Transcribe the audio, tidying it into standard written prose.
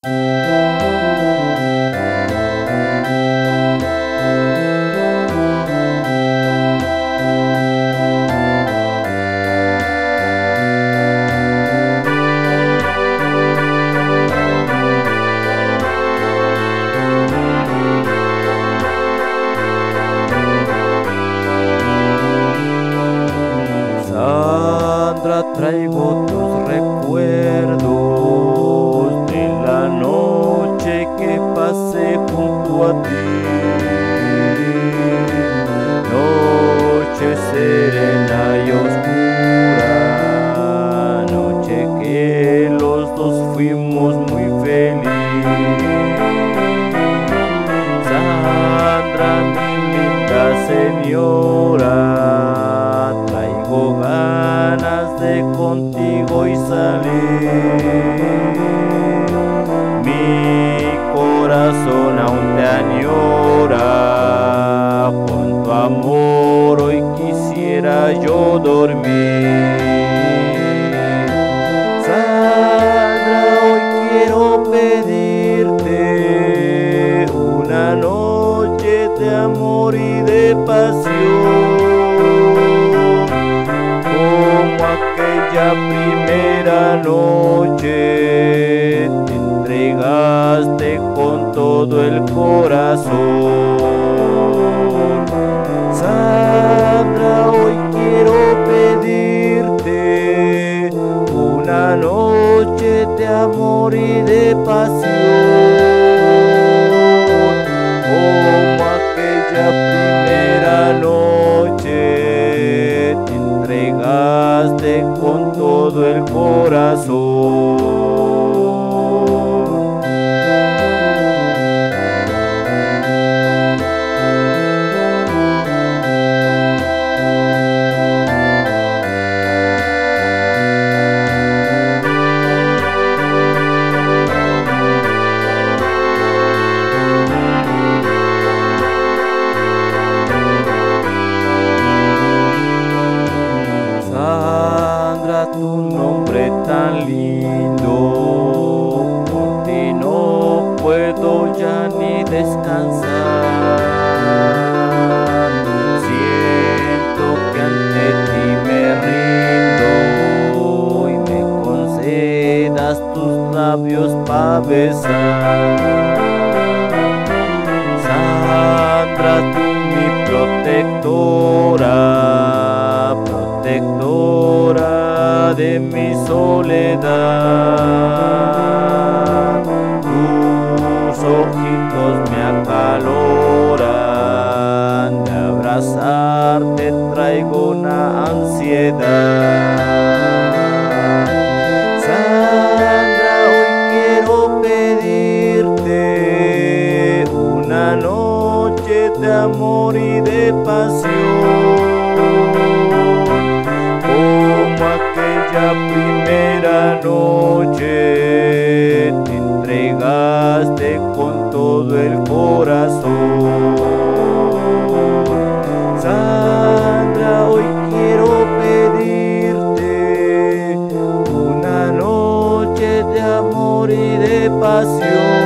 Sandra, traigo tus recuerdos de la noche que pasé junto a ti. Noche serena y oscura, noche que los dos fuimos muy felices. Sandra, mi linda señora, traigo ganas de contigo y salir. Mi corazón aún te añora, con tu amor hoy quisiera yo dormir. Sandra, hoy quiero pedirte una noche de amor y de pasión, como aquella primera noche te entregaste con todo el corazón. Sandra, hoy quiero pedirte una noche de amor y de pasión, como aquella primera noche te entregaste con todo el corazón. Sandra, tu nombre tan lindo, por ti no puedo ya ni descansar. Siento que ante ti me rindo y me concedas tus labios pa' besar. Sandra, tú mi protectora, protectora de mi soledad. Tus ojitos me acaloran, de abrazarte traigo una ansiedad. Sandra, hoy quiero pedirte una noche de amor y de pasión, como aquella primera noche te entregaste con todo el corazón. Sandra, hoy quiero pedirte una noche de amor y de pasión,